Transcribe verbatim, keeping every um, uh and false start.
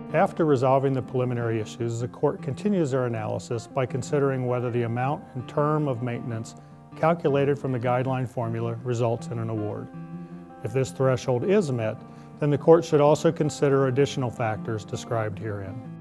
After resolving the preliminary issues, the court continues their analysis by considering whether the amount and term of maintenance calculated from the guideline formula results in an award. If this threshold is met, then the court should also consider additional factors described herein.